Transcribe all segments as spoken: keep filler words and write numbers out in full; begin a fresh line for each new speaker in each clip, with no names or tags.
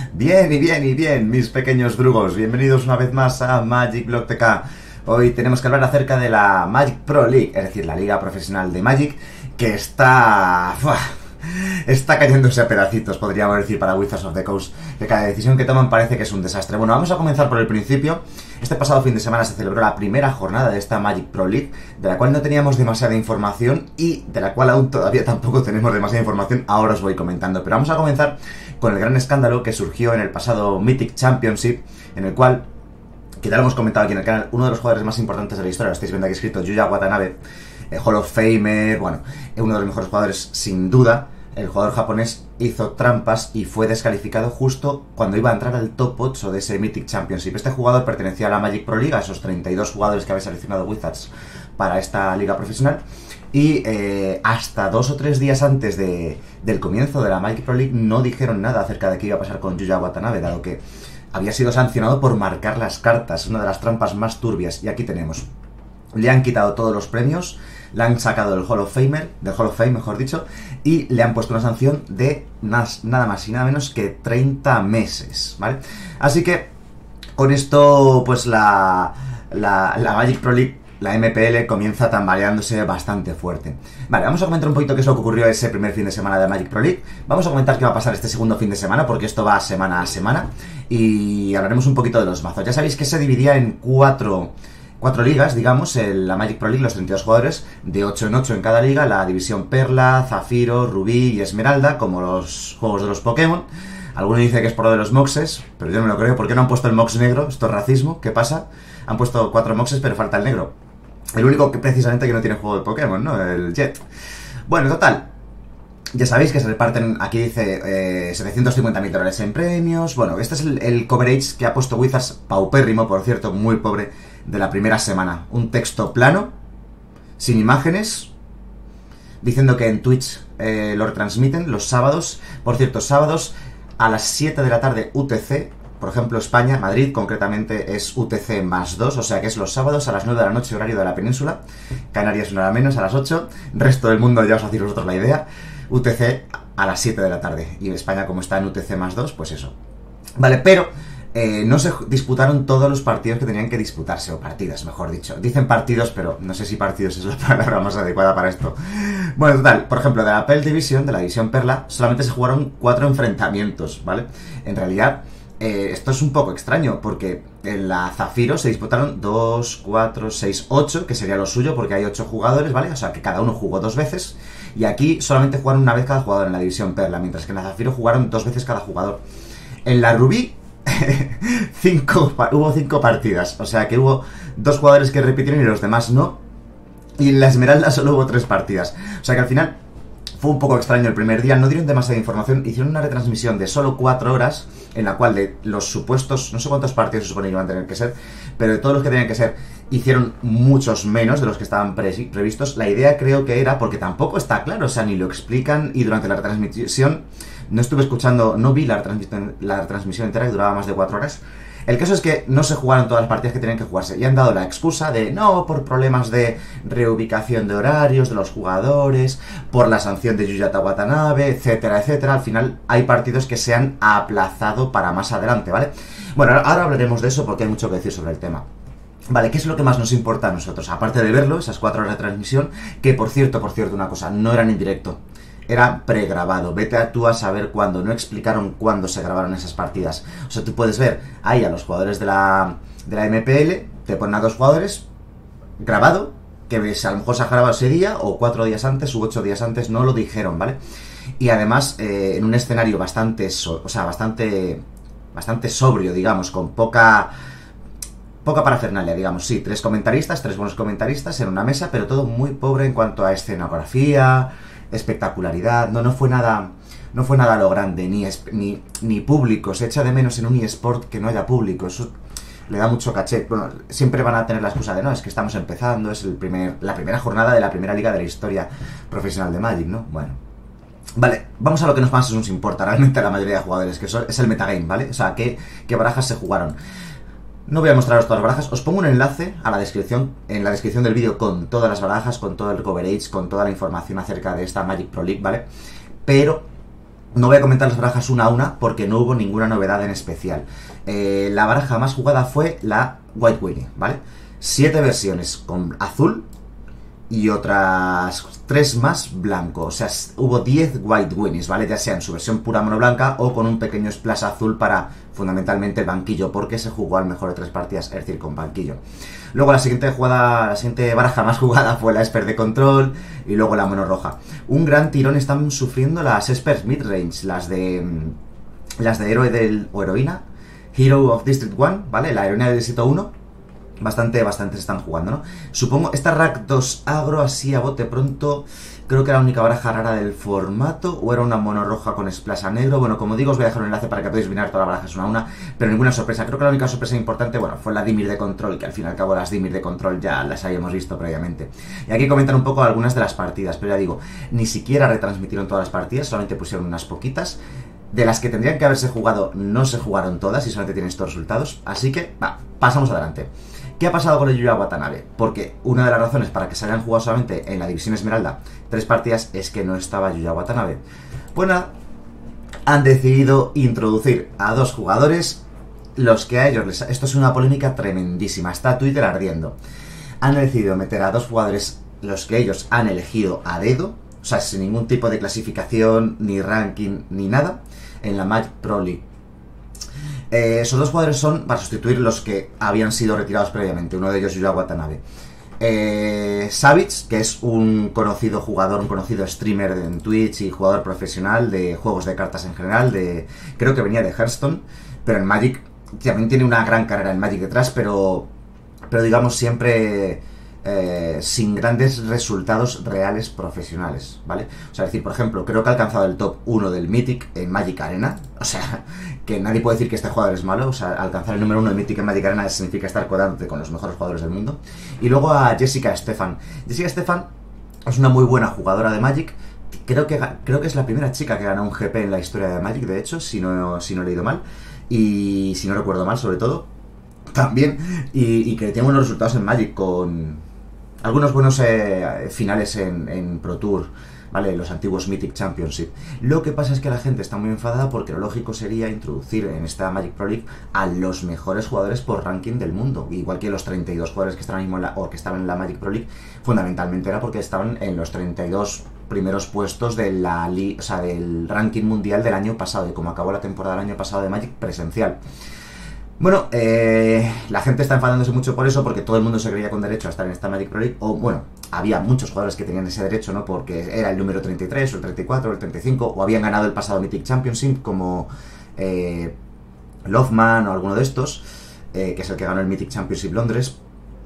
Bien y bien y bien, mis pequeños drugos, bienvenidos una vez más a Magic Block T K. Hoy tenemos que hablar acerca de la Magic Pro League, es decir, la liga profesional de Magic, que está... ¡Fua! Está cayéndose a pedacitos, podríamos decir, para Wizards of the Coast, que cada decisión que toman parece que es un desastre. Bueno, vamos a comenzar por el principio. Este pasado fin de semana se celebró la primera jornada de esta Magic Pro League, de la cual no teníamos demasiada información y de la cual aún todavía tampoco tenemos demasiada información, ahora os voy comentando. Pero vamos a comenzar con el gran escándalo que surgió en el pasado Mythic Championship, en el cual, que ya lo hemos comentado aquí en el canal, uno de los jugadores más importantes de la historia, lo estáis viendo aquí escrito, Yuya Watanabe, eh, Hall of Famer, bueno, uno de los mejores jugadores sin duda. El jugador japonés hizo trampas y fue descalificado justo cuando iba a entrar al top ocho de ese Mythic Championship. Este jugador pertenecía a la Magic Pro League, a esos treinta y dos jugadores que había seleccionado Wizards para esta liga profesional. Y eh, hasta dos o tres días antes de, del comienzo de la Magic Pro League no dijeron nada acerca de qué iba a pasar con Yuya Watanabe, dado que había sido sancionado por marcar las cartas, una de las trampas más turbias. Y aquí tenemos, le han quitado todos los premios, le han sacado del Hall of Famer, del Hall of Fame, mejor dicho, y le han puesto una sanción de nada más y nada menos que treinta meses, ¿vale? Así que, con esto, pues la, la, la Magic Pro League, la M P L, comienza tambaleándose bastante fuerte. Vale, vamos a comentar un poquito qué es lo que ocurrió ese primer fin de semana de Magic Pro League. Vamos a comentar qué va a pasar este segundo fin de semana, porque esto va semana a semana, y hablaremos un poquito de los mazos. Ya sabéis que se dividía en cuatro... Cuatro ligas, digamos, en la Magic Pro League, los treinta y dos jugadores, de ocho en ocho en cada liga, la división Perla, Zafiro, Rubí y Esmeralda, como los juegos de los Pokémon. Alguno dice que es por lo de los Moxes, pero yo no me lo creo. ¿Por qué no han puesto el Mox negro? Esto es racismo, ¿qué pasa? Han puesto cuatro Moxes, pero falta el negro. El único que precisamente que no tiene juego de Pokémon, ¿no? El Jet. Bueno, total. Ya sabéis que se reparten, aquí dice, eh, setecientos cincuenta mil dólares en premios. Bueno, este es el, el coverage que ha puesto Wizards, paupérrimo, por cierto, muy pobre, de la primera semana. Un texto plano, sin imágenes, diciendo que en Twitch eh, lo retransmiten los sábados. Por cierto, sábados a las siete de la tarde U T C, por ejemplo España, Madrid concretamente es U T C más dos, o sea que es los sábados a las nueve de la noche horario de la península, Canarias una hora menos, a las ocho, resto del mundo ya os hacéis vosotros la idea, U T C a las siete de la tarde, y España como está en U T C más dos, pues eso. Vale, pero eh, no se disputaron todos los partidos que tenían que disputarse, o partidas, mejor dicho. Dicen partidos, pero no sé si partidos es la palabra más adecuada para esto. Bueno, total, por ejemplo, de la Pearl Division, de la división Perla, solamente se jugaron cuatro enfrentamientos, ¿vale? En realidad, eh, esto es un poco extraño, porque en la Zafiro se disputaron dos, cuatro, seis, ocho, que sería lo suyo, porque hay ocho jugadores, ¿vale? O sea, que cada uno jugó dos veces, y aquí solamente jugaron una vez cada jugador en la división Perla, mientras que en la Zafiro jugaron dos veces cada jugador. En la Rubí, cinco, hubo cinco partidas, o sea que hubo dos jugadores que repitieron y los demás no. Y en la Esmeralda solo hubo tres partidas, o sea que al final fue un poco extraño el primer día, no dieron demasiada información, hicieron una retransmisión de solo cuatro horas, en la cual de los supuestos, no sé cuántos partidos se supone que iban a tener que ser, pero de todos los que tenían que ser, hicieron muchos menos de los que estaban pre previstos. La idea creo que era, porque tampoco está claro, o sea, ni lo explican, y durante la retransmisión no estuve escuchando, no vi la retransmisión, la retransmisión entera, que duraba más de cuatro horas. El caso es que no se jugaron todas las partidas que tenían que jugarse y han dado la excusa de no, por problemas de reubicación de horarios de los jugadores, por la sanción de Yuya Watanabe, etcétera, etcétera. Al final hay partidos que se han aplazado para más adelante, ¿vale? Bueno, ahora hablaremos de eso porque hay mucho que decir sobre el tema. Vale, ¿qué es lo que más nos importa a nosotros? Aparte de verlo, esas cuatro horas de transmisión, que por cierto, por cierto, una cosa, no eran en directo. Era pregrabado, vete a tú a saber cuándo, no explicaron cuándo se grabaron esas partidas. O sea, tú puedes ver ahí a los jugadores de la, de la M P L, te ponen a dos jugadores grabado, que ves, a lo mejor se ha grabado ese día, o cuatro días antes, u ocho días antes, no lo dijeron, ¿vale? Y además, eh, en un escenario bastante, so, o sea, bastante, bastante sobrio, digamos, con poca... Poca parafernalia, digamos, sí, tres comentaristas, tres buenos comentaristas en una mesa, pero todo muy pobre en cuanto a escenografía, espectacularidad. No, no fue nada, no fue nada a lo grande, ni, ni, ni público. Se echa de menos en un eSport que no haya público, eso le da mucho caché. Bueno, siempre van a tener la excusa de no, es que estamos empezando, es el primer, la primera jornada de la primera liga de la historia profesional de Magic, ¿no? Bueno. Vale, vamos a lo que nos más nos importa realmente a la mayoría de jugadores, que es el metagame, ¿vale? O sea, qué, qué barajas se jugaron. No voy a mostraros todas las barajas, os pongo un enlace a la descripción, en la descripción del vídeo con todas las barajas, con todo el coverage, con toda la información acerca de esta Magic Pro League, ¿vale? Pero No voy a comentar las barajas una a una porque no hubo ninguna novedad en especial. Eh, la baraja más jugada fue la White Winnie, ¿vale? Siete versiones con azul y otras tres más blanco. O sea, hubo diez White Winnies, ¿vale? Ya sea en su versión pura mono blanca o con un pequeño splash azul para fundamentalmente el banquillo, porque se jugó al mejor de tres partidas, es decir, con banquillo. Luego la siguiente jugada, la siguiente baraja más jugada fue la Esper de control y luego la mono roja. Un gran tirón están sufriendo las Espers midrange, las de las de héroe del, o heroína, Hero of District uno, ¿vale? La heroína del distrito uno. Bastante, bastante se están jugando, ¿no? Supongo, esta Rack dos agro así a bote pronto, creo que era la única baraja rara del formato, o era una mono roja con splash a negro. Bueno, como digo, os voy a dejar un enlace para que podáis mirar todas las barajas una a una, pero ninguna sorpresa. Creo que la única sorpresa importante, bueno, fue la Dimir de control, que al fin y al cabo las Dimir de control ya las habíamos visto previamente. Y aquí comentan un poco algunas de las partidas, pero ya digo, ni siquiera retransmitieron todas las partidas, solamente pusieron unas poquitas. De las que tendrían que haberse jugado, no se jugaron todas y solamente tienen estos resultados. Así que, va, pasamos adelante. ¿Qué ha pasado con el Yuya Watanabe? Porque una de las razones para que se hayan jugado solamente en la División Esmeralda tres partidas es que no estaba Yuya Watanabe. Pues nada, han decidido introducir a dos jugadores, los que a ellos les... Esto es una polémica tremendísima, está Twitter ardiendo. Han decidido meter a dos jugadores, los que ellos han elegido a dedo, o sea, sin ningún tipo de clasificación, ni ranking, ni nada, en la Magic Pro League. Eh, esos dos jugadores son para sustituir los que habían sido retirados previamente. Uno de ellos, Yuya Watanabe. Eh, Savage, que es un conocido jugador, un conocido streamer en Twitch y jugador profesional de juegos de cartas en general. De, creo que venía de Hearthstone, pero en Magic también tiene una gran carrera en Magic detrás, pero, pero digamos siempre eh, sin grandes resultados reales profesionales, ¿vale? O sea, es decir, por ejemplo, creo que ha alcanzado el top uno del Mythic en Magic Arena. O sea, que nadie puede decir que este jugador es malo. O sea, alcanzar el número uno de Mythic en Magic Arena significa estar codándote con los mejores jugadores del mundo. Y luego a Jessica Stefan. Jessica Stefan es una muy buena jugadora de Magic. Creo que, creo que es la primera chica que gana un G P en la historia de Magic, de hecho, si no, si no he leído mal. Y si no recuerdo mal, sobre todo. También. Y, y que tiene buenos resultados en Magic con algunos buenos eh, finales en, en Pro Tour, ¿vale? Los antiguos Mythic Championship. Lo que pasa es que la gente está muy enfadada porque lo lógico sería introducir en esta Magic Pro League a los mejores jugadores por ranking del mundo. Igual que los treinta y dos jugadores que están ahora mismo en la, o que estaban en la Magic Pro League, fundamentalmente era porque estaban en los treinta y dos primeros puestos de la, o sea, del ranking mundial del año pasado, y como acabó la temporada del año pasado de Magic presencial. Bueno, eh, la gente está enfadándose mucho por eso, porque todo el mundo se creía con derecho a estar en esta Magic Pro League, o bueno, había muchos jugadores que tenían ese derecho, ¿no? Porque era el número treinta y tres, o el treinta y cuatro, o el treinta y cinco, o habían ganado el pasado Mythic Championship, como eh, Loveman o alguno de estos, eh, que es el que ganó el Mythic Championship Londres,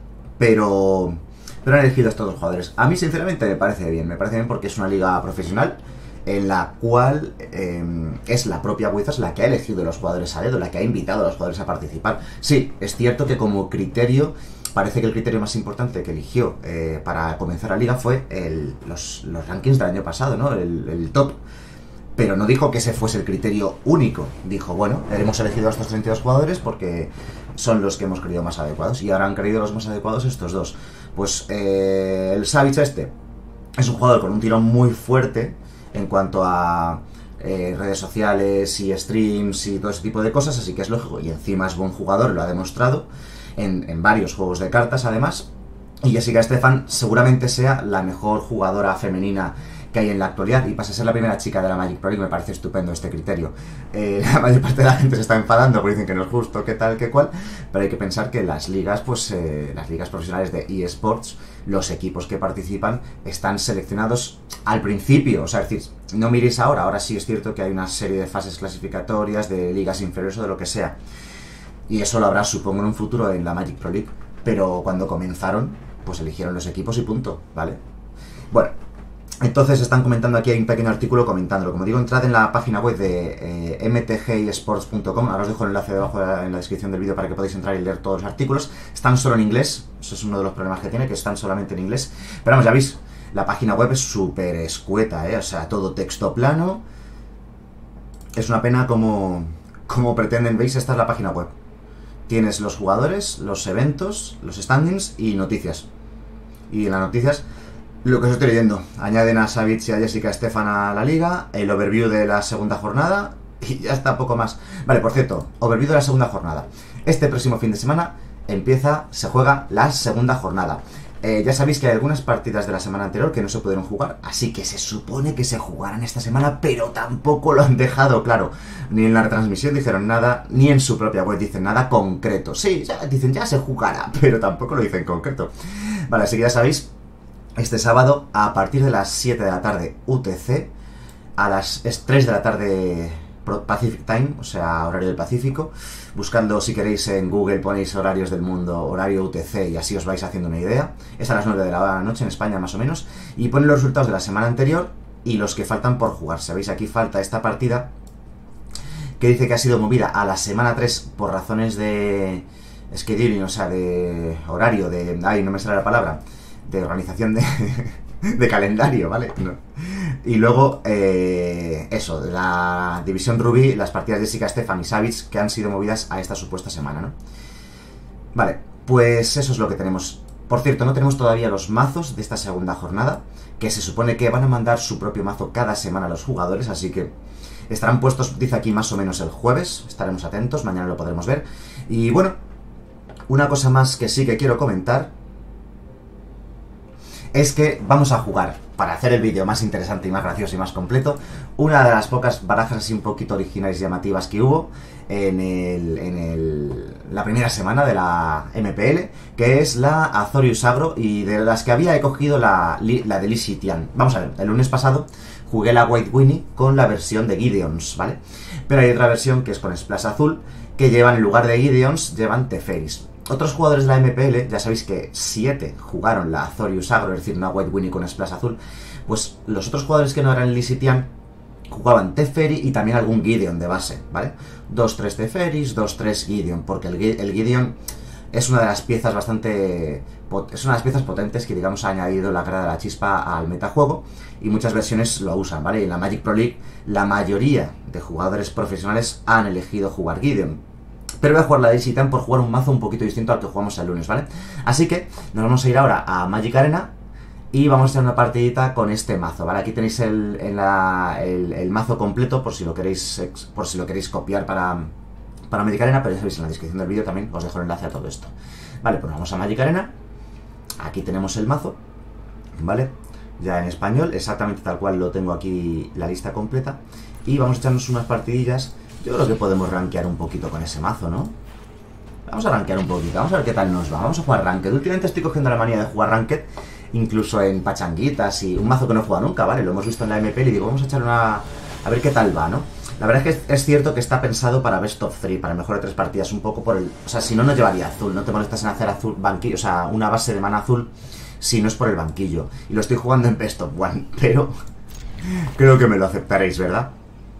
pero, pero han elegido a estos dos jugadores. A mí, sinceramente, me parece bien, me parece bien porque es una liga profesional, en la cual eh, es la propia Wizards la que ha elegido los jugadores a dedo, la que ha invitado a los jugadores a participar. Sí, es cierto que como criterio, parece que el criterio más importante que eligió eh, para comenzar la liga fue el, los, los rankings del año pasado, ¿no? El, el top. Pero no dijo que ese fuese el criterio único. Dijo, bueno, hemos elegido a estos treinta y dos jugadores porque son los que hemos creído más adecuados, y ahora han creído los más adecuados estos dos. Pues eh, el Savage este es un jugador con un tirón muy fuerte en cuanto a eh, redes sociales y streams y todo ese tipo de cosas, así que es lógico, y encima es buen jugador, lo ha demostrado en, en varios juegos de cartas además. Y Jessica Stefan seguramente sea la mejor jugadora femenina que hay en la actualidad, y pasa a ser la primera chica de la Magic Pro League. Me parece estupendo este criterio. Eh, la mayor parte de la gente se está enfadando porque dicen que no es justo, que tal, que cual, pero hay que pensar que las ligas, pues eh, las ligas profesionales de eSports, los equipos que participan están seleccionados al principio. O sea, es decir, no miréis ahora, ahora sí es cierto que hay una serie de fases clasificatorias, de ligas inferiores o de lo que sea, y eso lo habrá, supongo, en un futuro en la Magic Pro League, pero cuando comenzaron, pues eligieron los equipos y punto, ¿vale? Bueno, entonces están comentando aquí, hay un pequeño artículo comentándolo. Como digo, entrad en la página web de eh, m t g esports punto com. Ahora os dejo el enlace debajo de la, en la descripción del vídeo para que podáis entrar y leer todos los artículos. Están solo en inglés, eso es uno de los problemas que tiene, que están solamente en inglés. Pero vamos, ya veis, la página web es súper escueta, ¿eh? O sea, todo texto plano. Es una pena como, como pretenden, veis, esta es la página web. Tienes los jugadores, los eventos, los standings y noticias. Y en las noticias Lo que os estoy leyendo. Añaden a Savitz y a Jessica Stefan a la liga, el overview de la segunda jornada y ya está, poco más. Vale, por cierto, overview de la segunda jornada. Este próximo fin de semana empieza, se juega la segunda jornada. Eh, ya sabéis que hay algunas partidas de la semana anterior que no se pudieron jugar, así que se supone que se jugarán esta semana, pero tampoco lo han dejado claro. Ni en la retransmisión dijeron nada, ni en su propia web dicen nada concreto. Sí, ya dicen ya se jugará, pero tampoco lo dicen concreto. Vale, así que ya sabéis, este sábado a partir de las siete de la tarde U T C, a las tres de la tarde Pacific Time, o sea, horario del Pacífico. Buscando, si queréis, en Google ponéis horarios del mundo, horario U T C, y así os vais haciendo una idea. Es a las nueve de la noche en España, más o menos. Y ponen los resultados de la semana anterior y los que faltan por jugar. Sabéis, aquí falta esta partida que dice que ha sido movida a la semana tres por razones de scheduling, o sea, de horario, de... ay, no me sale la palabra. De organización de... de calendario, ¿vale? No. Y luego, eh, eso, de la división Rubí, las partidas de Jessica Stefan y Savitz que han sido movidas a esta supuesta semana, ¿no? Vale, pues eso es lo que tenemos. Por cierto, no tenemos todavía los mazos de esta segunda jornada, que se supone que van a mandar su propio mazo cada semana a los jugadores, así que estarán puestos, dice aquí, más o menos el jueves. Estaremos atentos, mañana lo podremos ver. Y bueno, una cosa más que sí que quiero comentar es que vamos a jugar, para hacer el vídeo más interesante y más gracioso y más completo, una de las pocas barajas así un poquito originales y llamativas que hubo en, el, en el, la primera semana de la M P L, que es la Azorius Agro, y de las que había he cogido la, la de Lee Sitian. Vamos a ver, el lunes pasado jugué la White Winnie con la versión de Gideons, ¿vale? Pero hay otra versión que es con Splash Azul, que llevan en lugar de Gideons, llevan Teferis. Otros jugadores de la M P L, ya sabéis que siete jugaron la Azorius Agro, es decir, una White Winnie con Splash Azul. Pues los otros jugadores que no eran Lee Sitian jugaban Teferi y también algún Gideon de base, ¿vale? dos tres Teferis, dos tres Gideon, porque el, el Gideon es una de las piezas bastante... es una de las piezas potentes que, digamos, ha añadido la cara de la chispa al metajuego, y muchas versiones lo usan, ¿vale? Y en la Magic Pro League la mayoría de jugadores profesionales han elegido jugar Gideon. Pero voy a jugar la de Sitian por jugar un mazo un poquito distinto al que jugamos el lunes, ¿vale? Así que nos vamos a ir ahora a Magic Arena y vamos a hacer una partidita con este mazo, ¿vale? Aquí tenéis el, en la, el, el mazo completo por si lo queréis por si lo queréis copiar para, para Magic Arena, pero ya sabéis, en la descripción del vídeo también os dejo el enlace a todo esto. Vale, pues vamos a Magic Arena. Aquí tenemos el mazo, ¿vale? Ya en español, exactamente tal cual lo tengo aquí, la lista completa. Y vamos a echarnos unas partidillas. Yo creo que podemos rankear un poquito con ese mazo, ¿no? Vamos a rankear un poquito, vamos a ver qué tal nos va. Vamos a jugar Ranked. Últimamente estoy cogiendo la manía de jugar Ranked, incluso en pachanguitas y un mazo que no he jugado nunca, ¿vale? Lo hemos visto en la M P L y digo, vamos a echar una... a ver qué tal va, ¿no? La verdad es que es cierto que está pensado para best of three, para mejor de tres partidas, un poco por el... O sea, si no, no llevaría azul, no te molestas en hacer azul banquillo, o sea, una base de mana azul si no es por el banquillo. Y lo estoy jugando en best of one, pero creo que me lo aceptaréis, ¿verdad?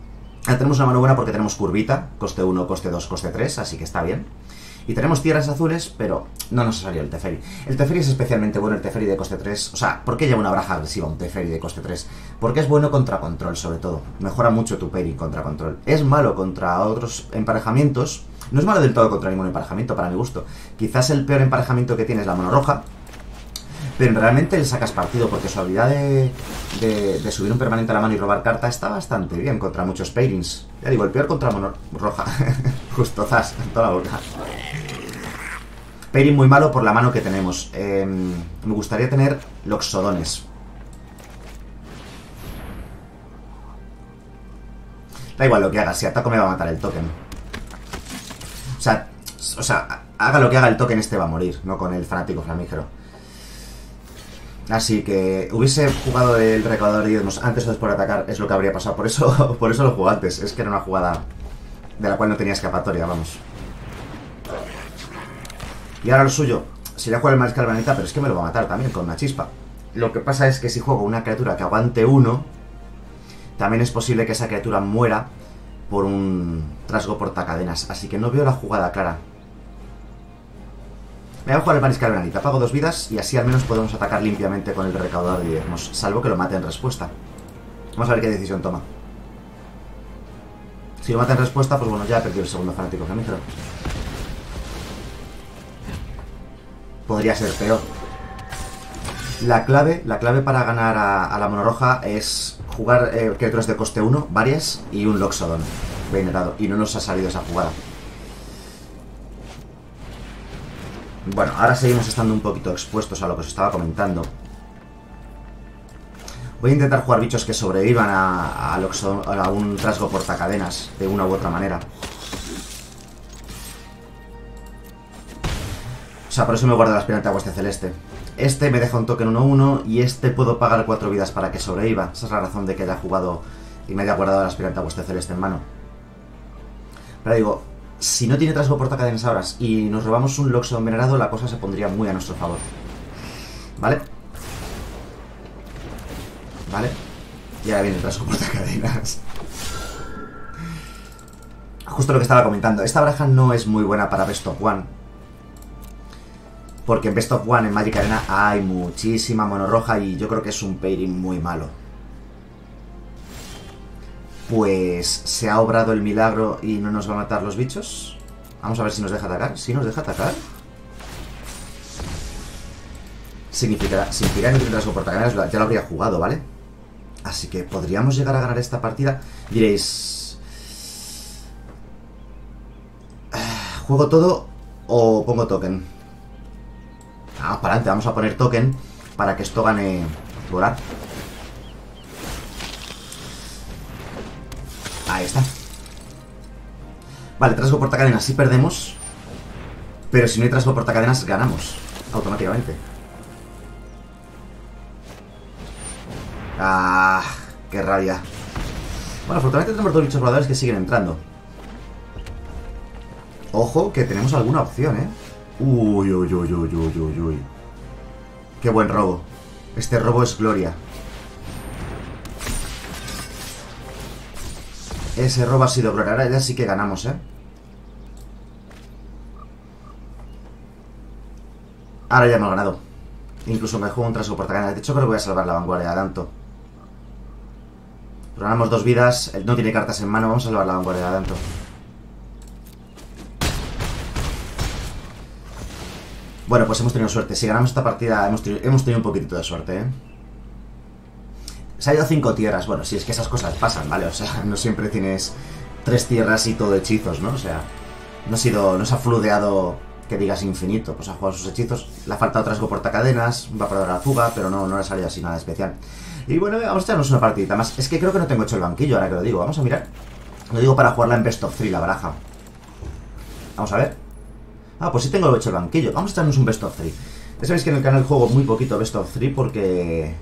Ya tenemos una mano buena porque tenemos curvita, coste uno, coste dos, coste tres, así que está bien. Y tenemos tierras azules, pero no nos ha salido el Teferi. El Teferi es especialmente bueno, el Teferi de coste tres. O sea, ¿por qué lleva una baraja agresiva un Teferi de coste tres? Porque es bueno contra control, sobre todo. Mejora mucho tu pairing contra control. Es malo contra otros emparejamientos. No es malo del todo contra ningún emparejamiento, para mi gusto. Quizás el peor emparejamiento que tiene es la mano roja, pero realmente le sacas partido, porque su habilidad de, de, de subir un permanente a la mano y robar carta está bastante bien contra muchos pairings. Ya digo, el peor contra mano roja. Justo, zas, en toda la boca. Pairing muy malo por la mano que tenemos. Eh, me gustaría tener Loxodones. Da igual lo que haga, si ataco me va a matar el token. O sea, o sea, haga lo que haga el token, este va a morir, no con el fanático flamígero. Así que hubiese jugado el recaudador de diezmos antes o después de atacar, es lo que habría pasado. Por eso, por eso lo jugué antes. Es que era una jugada de la cual no tenía escapatoria, vamos. Y ahora lo suyo sería jugar el mariscal Vanita, pero es que me lo va a matar también con una chispa. Lo que pasa es que si juego una criatura que aguante uno, también es posible que esa criatura muera por un trasgo portacadenas. Así que no veo la jugada clara. Me voy a jugar el mariscal Vanita, pago dos vidas y así al menos podemos atacar limpiamente con el recaudador de diezmos, salvo que lo mate en respuesta. Vamos a ver qué decisión toma. Si lo mata en respuesta, pues bueno, ya he perdido el segundo fanático flamígero. Podría ser peor. La clave, la clave para ganar a, a la monorroja es jugar eh, criaturas de coste uno, varias, y un Loxodon venerado. Y no nos ha salido esa jugada. Bueno, ahora seguimos estando un poquito expuestos a lo que os estaba comentando. Voy a intentar jugar bichos que sobrevivan a, a, Loxodon, a un rasgo portacadenas, de una u otra manera. O sea, por eso me guardo el aspirante a Hueste Celeste. Este me deja un token uno uno y este puedo pagar cuatro vidas para que sobreviva. Esa es la razón de que haya jugado y me haya guardado el aspirante a Hueste Celeste en mano. Pero digo, si no tiene trasgo portacadenas ahora y nos robamos un Loxodon venerado, la cosa se pondría muy a nuestro favor. ¿Vale? ¿Vale? Y ahora viene el trasgo portacadenas. Justo lo que estaba comentando. Esta baraja no es muy buena para Best of One. Porque en Best of One, en Magic Arena, hay muchísima mono roja y yo creo que es un pairing muy malo. Pues se ha obrado el milagro y no nos va a matar los bichos. Vamos a ver si nos deja atacar. ¿Sí nos deja atacar? Significará, significará que el rasgo portacadenas ya lo habría jugado, ¿vale? Así que podríamos llegar a ganar esta partida. Diréis... ¿juego todo o pongo token? Vamos para adelante, vamos a poner token para que esto gane volar. Ahí está. Vale, trasgo portacadenas sí perdemos, pero si no hay trasgo portacadenas ganamos automáticamente. Ah, qué rabia. Bueno, afortunadamente tenemos dos bichos voladores que siguen entrando. Ojo, que tenemos alguna opción, ¿eh? Uy, uy, uy, uy, uy, uy, uy. Qué buen robo. Este robo es gloria. Ese robo ha sido gloria. Ahora ya sí que ganamos, ¿eh? Ahora ya hemos ganado. Incluso me juego un trasgo portacadenas. De hecho creo que voy a salvar la vanguardia tanto. Ganamos dos vidas. Él no tiene cartas en mano. Vamos a salvar la vanguardia tanto. Bueno, pues hemos tenido suerte. Si ganamos esta partida, hemos tenido, hemos tenido un poquitito de suerte, ¿eh? Se ha ido cinco tierras. Bueno, si es que esas cosas pasan, ¿vale? O sea, no siempre tienes tres tierras y todo hechizos, ¿no? O sea, no ha sido, no se ha fludeado que digas infinito. Pues ha jugado sus hechizos. Le ha faltado trasgo portacadenas, va para la fuga, pero no, no le ha salido así nada especial. Y bueno, vamos a echarnos una partidita más. Es que creo que no tengo hecho el banquillo, ahora que lo digo. Vamos a mirar. Lo digo para jugarla en Best of tres, la baraja. Vamos a ver. Ah, pues sí tengo hecho el banquillo. Vamos a echarnos un Best of tres. Ya sabéis que en el canal juego muy poquito Best of tres porque...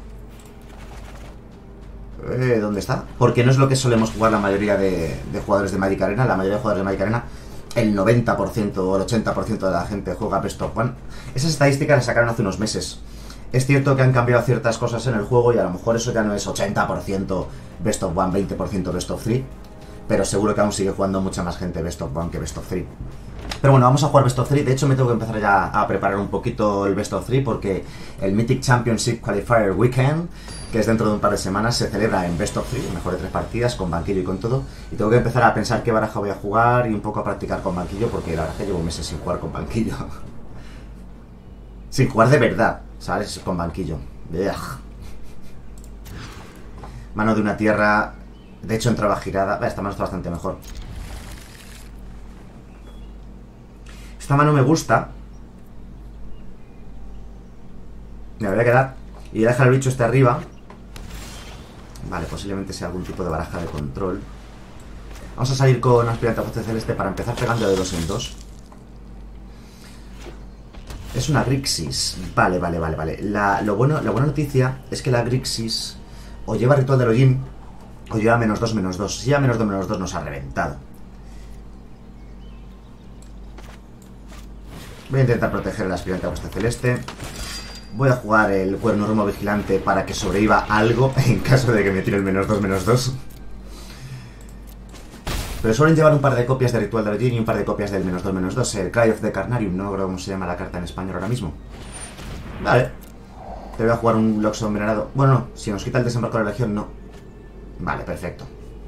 Eh, ¿dónde está? Porque no es lo que solemos jugar la mayoría de, de jugadores de Magic Arena. La mayoría de jugadores de Magic Arena, el noventa por ciento o el ochenta por ciento de la gente juega Best of One. Esas estadísticas las sacaron hace unos meses. Es cierto que han cambiado ciertas cosas en el juego y a lo mejor eso ya no es ochenta por ciento Best of One, veinte por ciento Best of tres. Pero seguro que aún sigue jugando mucha más gente Best of One que Best of tres. Pero bueno, vamos a jugar Best of tres. De hecho me tengo que empezar ya a preparar un poquito el Best of tres porque el Mythic Championship Qualifier Weekend, que es dentro de un par de semanas, se celebra en Best of tres, mejor de tres partidas, con banquillo y con todo. Y tengo que empezar a pensar qué baraja voy a jugar y un poco a practicar con banquillo, porque la verdad es que llevo meses sin jugar con banquillo. Sin jugar de verdad, ¿sabes? Con banquillo. Ugh. Mano de una tierra. De hecho entraba girada. Esta mano está bastante mejor. Esta mano me gusta. Me voy a quedar y dejar el bicho este arriba. Vale, posiblemente sea algún tipo de baraja de control. Vamos a salir con aspirante a Hueste Celeste para empezar pegando de dos en dos. Es una Grixis. Vale, vale, vale, vale. La, lo bueno, la buena noticia es que la Grixis o lleva Ritual del Hollín o lleva menos dos, menos dos. Si lleva menos dos, menos dos nos ha reventado. Voy a intentar proteger el aspirante a Hueste Celeste. Voy a jugar el Cuerno Rumo Vigilante para que sobreviva algo en caso de que me tire el menos dos, menos dos. Pero suelen llevar un par de copias de Ritual de Hollín y un par de copias del menos dos, menos dos. El Cry of the Carnarium, no creo cómo se llama la carta en español ahora mismo. Vale. Te voy a jugar un Loxodon venerado. Bueno, no, si nos quita el desembarco de la Legión, no. Vale, perfecto.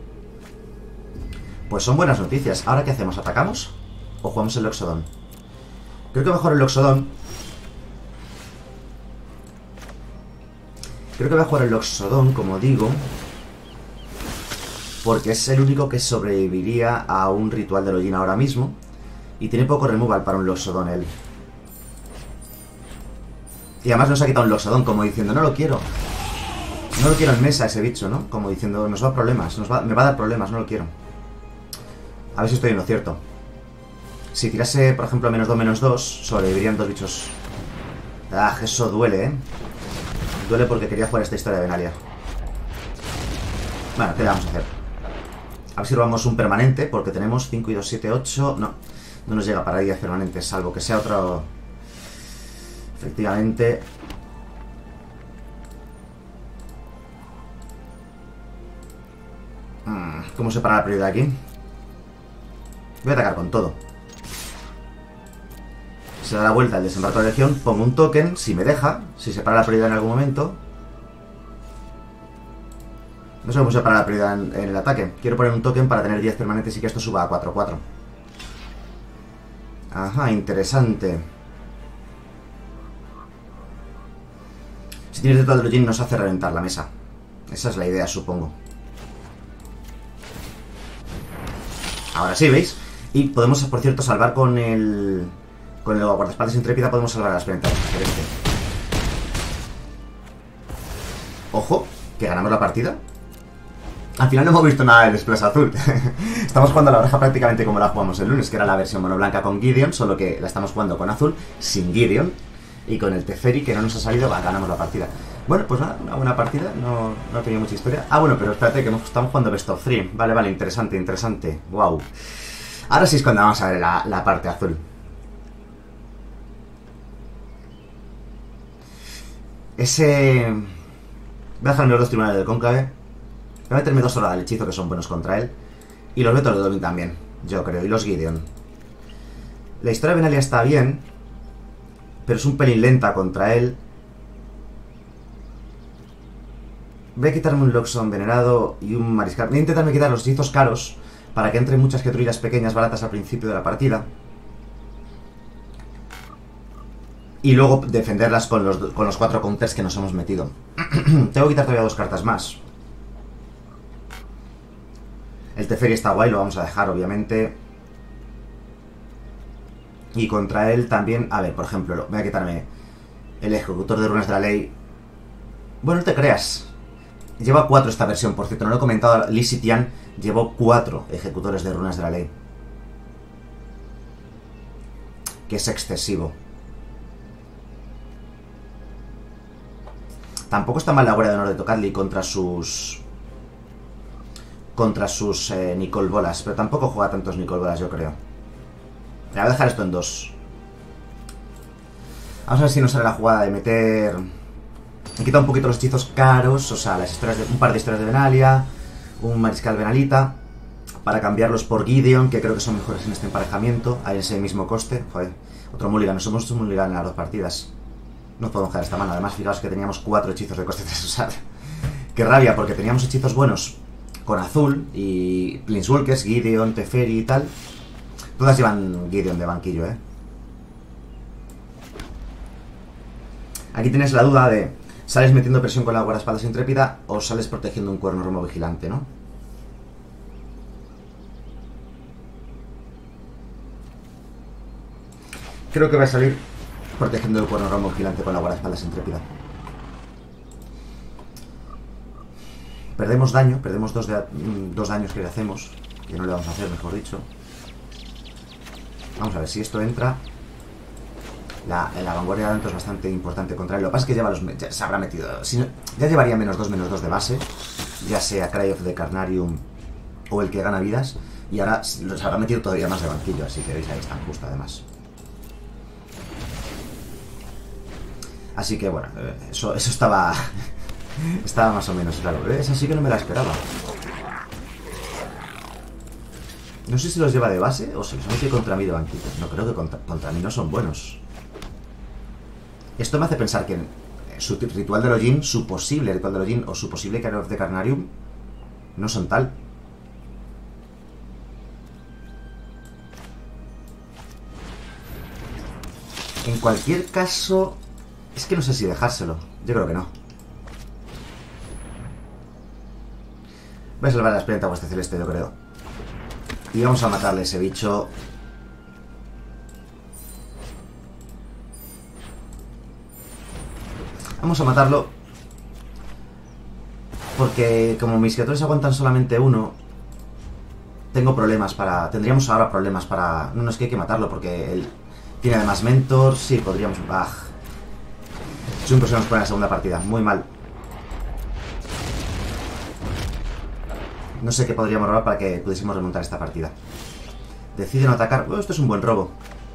Pues son buenas noticias. ¿Ahora qué hacemos? ¿Atacamos? ¿O jugamos el Loxodon? Creo que mejor el Loxodon. Creo que voy a jugar el Loxodon, como digo, porque es el único que sobreviviría a un ritual de Login ahora mismo. Y tiene poco removal para un Loxodon él. Y además nos ha quitado un Loxodon, como diciendo, no lo quiero. No lo quiero en mesa ese bicho, ¿no? Como diciendo, nos va a dar problemas, nos va, me va a dar problemas, no lo quiero. A ver si estoy en lo cierto. Si tirase, por ejemplo, menos dos, menos dos, sobrevivirían dos bichos. Ah, eso duele, ¿eh? Duele porque quería jugar esta historia de Benalia. Bueno, ¿qué le vamos a hacer? A ver si robamos un permanente, porque tenemos cinco y dos, siete, ocho... No, no nos llega para diez permanentes, salvo que sea otro... Efectivamente... ¿Cómo se para la prioridad aquí? Voy a atacar con todo. Se da la vuelta el desembarco de la legión, pongo un token, si me deja, si se para la prioridad en algún momento. No sé cómo se para la prioridad en, en el ataque. Quiero poner un token para tener diez permanentes y que esto suba a cuatro cuatro. Ajá, interesante. Si tienes ritual de Login nos hace reventar la mesa. Esa es la idea, supongo. Ahora sí, ¿veis? Y podemos, por cierto, salvar con el... Con el guardaespaldas intrépida podemos salvar a las ventas. Este. Ojo, que ganamos la partida. Al final no hemos visto nada del Splash azul. Estamos jugando a la oreja prácticamente como la jugamos el lunes, que era la versión mono blanca con Gideon, solo que la estamos jugando con azul, sin Gideon. Y con el Teferi, que no nos ha salido, va, ganamos la partida. Bueno, pues nada, una buena partida, no, no ha tenido mucha historia. Ah, bueno, pero espérate, que estamos jugando Best of Three. Vale, vale, interesante, interesante. Wow. Ahora sí es cuando vamos a ver la, la parte azul. Ese... Voy a dejarme los dos tribunales del cónclave. Voy a meterme dos horas del hechizo que son buenos contra él. Y los vetos de Domin también, yo creo, y los Gideon. La historia de Benalia está bien, pero es un pelín lenta contra él. Voy a quitarme un Loxodon venerado y un mariscal. Voy a intentarme quitar los hechizos caros para que entren muchas criaturas pequeñas baratas al principio de la partida. Y luego defenderlas con los, con los cuatro counters que nos hemos metido. Tengo que quitar todavía dos cartas más. El Teferi está guay, lo vamos a dejar, obviamente. Y contra él también... A ver, por ejemplo, voy a quitarme el Ejecutor de Runas de la Ley. Bueno, no te creas. Lleva cuatro esta versión, por cierto, no lo he comentado. Li Sitian llevó cuatro Ejecutores de Runas de la Ley. Que es excesivo. Tampoco está mal la guardia de honor de Tocatli contra sus... Contra sus eh, Nicol Bolas. Pero tampoco juega tantos Nicol Bolas, yo creo. Voy a dejar esto en dos. Vamos a ver si nos sale la jugada de meter... Me quita un poquito los hechizos caros. O sea, las historias de... un par de historias de Benalia. Un mariscal Benalita. Para cambiarlos por Gideon, que creo que son mejores en este emparejamiento. A ese mismo coste. Joder, otro mulligan. Nos hemos hecho un mulligan en las dos partidas. No podemos dejar esta mano. Además, fijaos que teníamos cuatro hechizos de coste tres. O sea, qué rabia, porque teníamos hechizos buenos con azul y Planeswalkers, Gideon, Teferi y tal. Todas llevan Gideon de banquillo, ¿eh? Aquí tienes la duda de... ¿Sales metiendo presión con la guardaespaldas intrépida o sales protegiendo un cuerno romo vigilante, no? Creo que va a salir protegiendo el cuerno romo vigilante con la guardaespaldas intrépida. Perdemos daño, perdemos dos, de, dos daños que le hacemos. Que no le vamos a hacer, mejor dicho. Vamos a ver si esto entra. La, la vanguardia de adentro es bastante importante contra él. Lo que pasa es que lleva los, ya se habrá metido. Si no, ya llevaría menos dos, menos dos de base. Ya sea Cry of the Carnarium o el que gana vidas. Y ahora los habrá metido todavía más de banquillo. Así que veis, ahí están justo además. Así que bueno, eso, eso estaba... estaba más o menos claro. Esa sí que no me la esperaba. No sé si los lleva de base o se los mete contra mí de banquillo. No, creo que contra, contra mí no son buenos. Esto me hace pensar que su ritual de Login, su posible ritual de Login o su posible Cry of the Carnarium no son tal. En cualquier caso, es que no sé si dejárselo. Yo creo que no. Voy a salvar la experiencia a vuestra celeste, yo creo. Y vamos a matarle a ese bicho. Vamos a matarlo. Porque como mis criaturas aguantan solamente uno, tengo problemas para... Tendríamos ahora problemas para... No, no, es que hay que matarlo porque él tiene además mentor. Sí, podríamos... ¡Ah! Es un personaje para la segunda partida. Muy mal. No sé qué podríamos robar para que pudiésemos remontar esta partida. Decide no atacar. Oh, esto es un buen robo.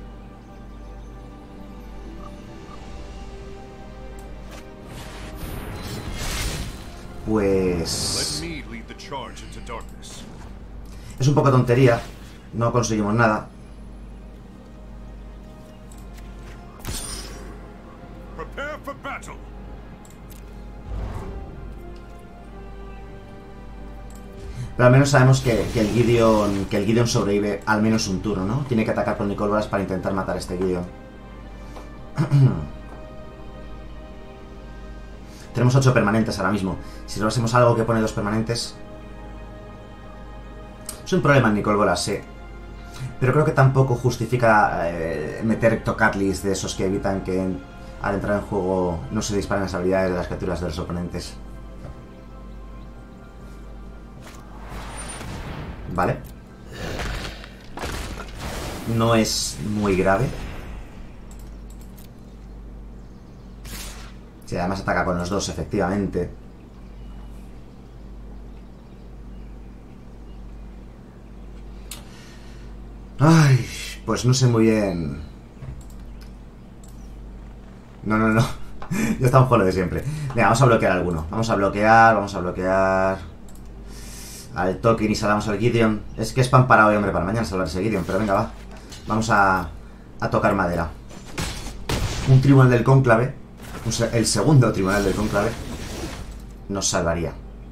Pues... es un poco tontería. No conseguimos nada. Pero al menos sabemos que, que el Gideon que el Gideon sobrevive al menos un turno, ¿no? Tiene que atacar con Nicol Bolas para intentar matar a este Gideon. Tenemos ocho permanentes ahora mismo. Si robásemos algo que pone dos permanentes... Es un problema en Nicol Bolas, sí. Pero creo que tampoco justifica eh, meter Tocatlis de esos que evitan que al entrar en juego no se disparen las habilidades de las criaturas de los oponentes. Vale. No es muy grave. Sí, además ataca con los dos, efectivamente. Ay, pues no sé muy bien. No, no, no. Ya estamos con lo de siempre. Venga, vamos a bloquear alguno. Vamos a bloquear, vamos a bloquear al Token y salvamos al Gideon. Es que es pan para hoy, hombre, para mañana salvar ese Gideon. Pero venga, va. Vamos a, a tocar madera. Un tribunal del cónclave, el segundo tribunal del cónclave, nos salvaría.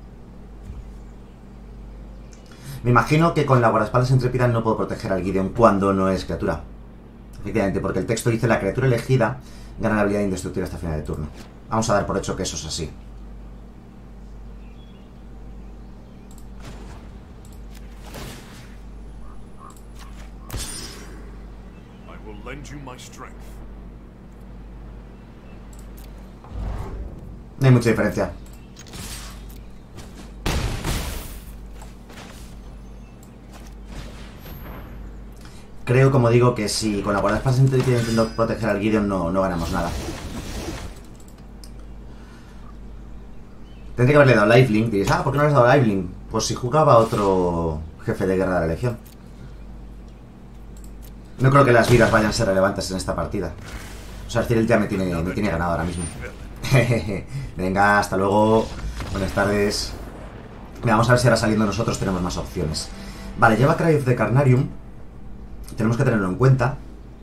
Me imagino que con la guardaespaldas intrépida no puedo proteger al Gideon cuando no es criatura. Efectivamente, porque el texto dice la criatura elegida gana la habilidad indestructible hasta final de turno. Vamos a dar por hecho que eso es así. No hay mucha diferencia. Creo, como digo, que si con la guardaespaldas intentando proteger al Gideon no, no ganamos nada. Tendría que haberle dado lifelink. Diréis, ah, ¿por qué no le has dado lifelink? Pues si jugaba otro jefe de guerra de la Legión. No creo que las vidas vayan a ser relevantes en esta partida. O sea, Cyril ya me tiene, me tiene ganado ahora mismo. Venga, hasta luego. Buenas tardes. Mira, vamos a ver si ahora saliendo nosotros tenemos más opciones. Vale, lleva Cry of the Carnarium. Tenemos que tenerlo en cuenta.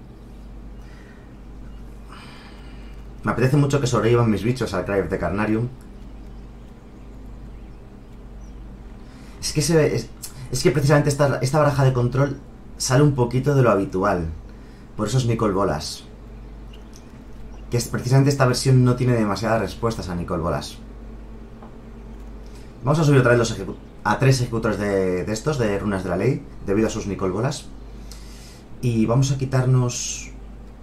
Me apetece mucho que sobrevivan mis bichos al Cry of the Carnarium. Es que, se, es, es que precisamente esta, esta baraja de control sale un poquito de lo habitual. Por eso es Nicol Bolas. Que es, precisamente esta versión no tiene demasiadas respuestas a Nicol Bolas. Vamos a subir otra vez los a tres ejecutores de, de estos, de runas de la ley, debido a sus Nicol Bolas. Y vamos a quitarnos...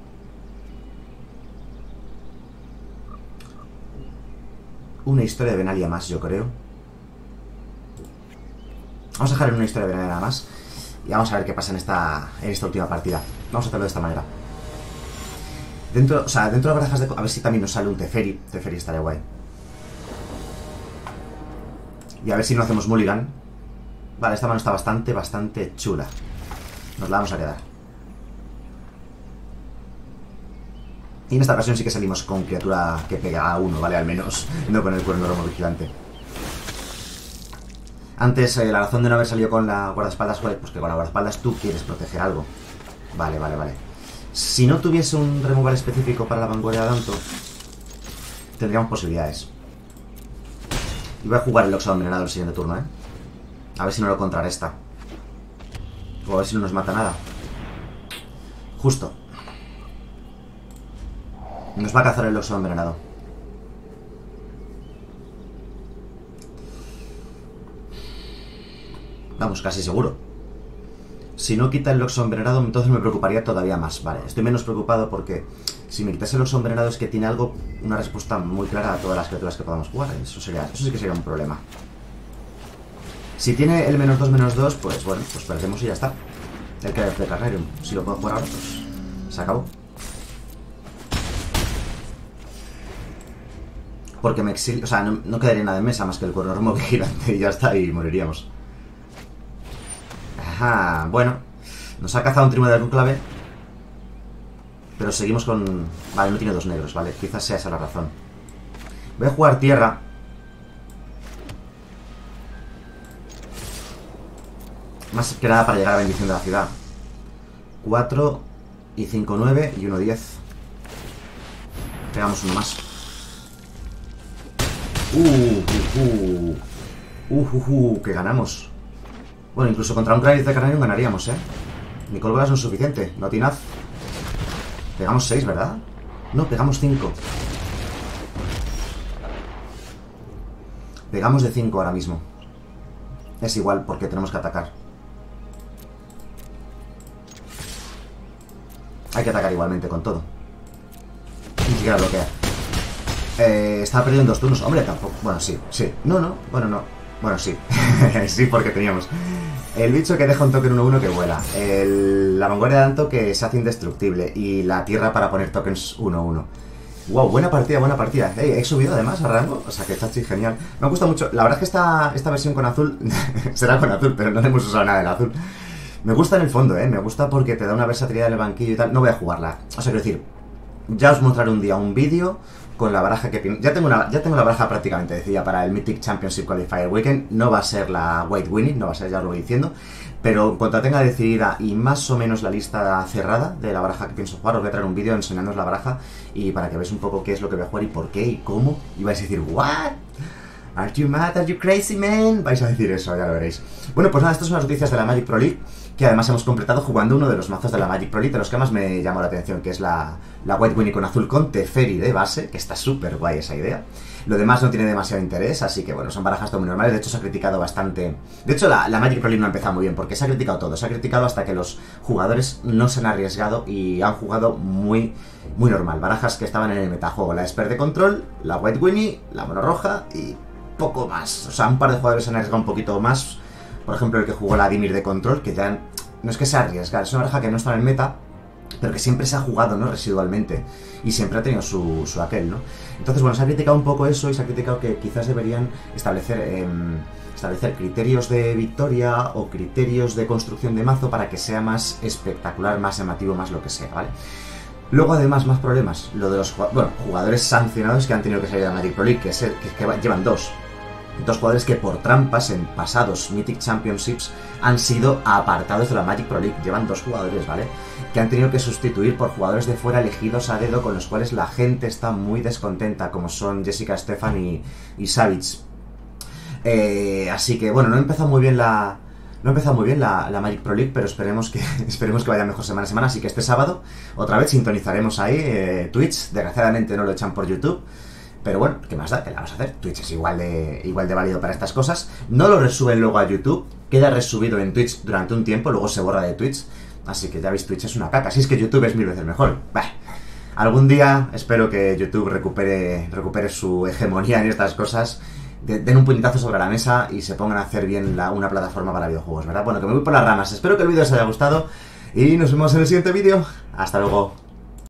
una historia de Benalia más, yo creo. Vamos a dejar en una historia de Benalia nada más. Y vamos a ver qué pasa en esta, en esta última partida. Vamos a hacerlo de esta manera. Dentro, o sea, dentro de barajas de... A ver si también nos sale un Teferi. Teferi estaría guay. Y a ver si no hacemos mulligan. Vale, esta mano está bastante, bastante chula. Nos la vamos a quedar. Y en esta ocasión sí que salimos con criatura que pega a uno, ¿vale? Al menos, no con el cuerno romo vigilante. Antes, eh, la razón de no haber salido con la guardaespaldas fue pues que con la guardaespaldas tú quieres proteger algo. Vale, vale, vale. Si no tuviese un removal específico para la vanguardia de Danto, tendríamos posibilidades. Y voy a jugar el Oxado envenenado el siguiente turno, ¿eh? A ver si no lo contrarresta. O a ver si no nos mata nada. Justo. Nos va a cazar el Oxado envenenado. Vamos, casi seguro. Si no quita el Loxo envenenado, entonces me preocuparía todavía más. Vale, estoy menos preocupado porque si me quitase el Loxo envenenado es que tiene algo, una respuesta muy clara a todas las criaturas que podamos jugar. Eso sería, eso sí que sería un problema. Si tiene el menos dos, menos dos, pues bueno, pues perdemos y ya está. El que de Carnarium. Si lo puedo jugar ahora, pues se acabó. Porque me exilio, o sea, no, no quedaría nada en mesa más que el cuerno gigante y ya está, y moriríamos. Ajá, bueno. Nos ha cazado un Trimo de Conclave. Pero seguimos con... Vale, no tiene dos negros, vale. Quizás sea esa la razón. Voy a jugar tierra. Más que nada para llegar a la bendición de la ciudad. cuatro y cinco, nueve y uno, diez. Pegamos uno más. Uh, uh, uh, uh, uh, uh, que ganamos. Bueno, incluso contra un Clarice de Carnarium ganaríamos, ¿eh? Mi Colbolas no es suficiente, no tinaz. Pegamos seis, ¿verdad? No, pegamos cinco. Pegamos de cinco ahora mismo. Es igual, porque tenemos que atacar. Hay que atacar igualmente con todo. Ni siquiera bloquear. Eh, estaba perdiendo dos turnos. Hombre, tampoco. Bueno, sí, sí. No, no. Bueno, no. Bueno, sí. Sí, porque teníamos el bicho que deja un token uno uno que vuela. El, la vanguardia de Anto que se hace indestructible. Y la tierra para poner tokens uno uno. Wow, buena partida, buena partida. Hey, he subido además a rango. O sea que está genial. Me gusta mucho. La verdad es que esta, esta versión con azul será con azul, pero no le hemos usado nada del azul. Me gusta en el fondo, ¿eh? Me gusta porque te da una versatilidad en el banquillo y tal. No voy a jugarla. O sea, quiero decir, ya os mostraré un día un vídeo con la baraja que... Ya tengo, una, ya tengo la baraja prácticamente, decía, para el Mythic Championship Qualifier Weekend. No va a ser la White Winning, no va a ser, ya os lo voy diciendo. Pero en cuanto la tenga decidida y más o menos la lista cerrada de la baraja que pienso jugar, os voy a traer un vídeo enseñándoos la baraja y para que veáis un poco qué es lo que voy a jugar y por qué y cómo. Y vais a decir, ¿what? ¿Are you mad? ¿Are you crazy, man? Vais a decir eso, ya lo veréis. Bueno, pues nada, estas son las noticias de la Magic Pro League, que además hemos completado jugando uno de los mazos de la Magic Pro League, de los que más me llamó la atención, que es la, la White Winnie con azul con Teferi de base, que está súper guay esa idea. Lo demás no tiene demasiado interés, así que bueno, son barajas todo muy normales. De hecho, se ha criticado bastante. De hecho, la, la Magic Pro League no ha empezado muy bien, porque se ha criticado todo. Se ha criticado hasta que los jugadores no se han arriesgado y han jugado muy, muy normal. Barajas que estaban en el metajuego: la Esper de control, la White Winnie, la mono roja y poco más. O sea, un par de jugadores se han arriesgado un poquito más. Por ejemplo, el que jugó la Dimir de control, que ya no es que se arriesga, es una baraja que no está en el meta, pero que siempre se ha jugado, ¿no? Residualmente. Y siempre ha tenido su, su aquel, ¿no? Entonces, bueno, se ha criticado un poco eso y se ha criticado que quizás deberían establecer, eh, establecer criterios de victoria o criterios de construcción de mazo para que sea más espectacular, más llamativo, más lo que sea, ¿vale? Luego, además, más problemas. Lo de los bueno, jugadores sancionados que han tenido que salir de la Magic Pro League, que, es el, que, que llevan dos. Dos jugadores que por trampas en pasados Mythic Championships han sido apartados de la Magic Pro League. Llevan dos jugadores, ¿vale? Que han tenido que sustituir por jugadores de fuera elegidos a dedo, con los cuales la gente está muy descontenta, como son Jessica Stefan y, y Savage. Eh, así que, bueno, no ha empezado muy bien la... No ha empezado muy bien la, la Magic Pro League, pero esperemos que, esperemos que vaya mejor semana a semana. Así que este sábado, otra vez, sintonizaremos ahí eh, Twitch. Desgraciadamente no lo echan por YouTube. Pero bueno, ¿qué más da? ¿Qué le vamos a hacer? Twitch es igual de, igual de válido para estas cosas. No lo resuben luego a YouTube. Queda resubido en Twitch durante un tiempo, luego se borra de Twitch. Así que ya veis, Twitch es una caca. Así es que YouTube es mil veces mejor. Bah. Algún día espero que YouTube recupere, recupere su hegemonía en estas cosas. De, den un puñetazo sobre la mesa y se pongan a hacer bien la, una plataforma para videojuegos, ¿verdad? Bueno, que me voy por las ramas. Espero que el vídeo os haya gustado y nos vemos en el siguiente vídeo. Hasta luego.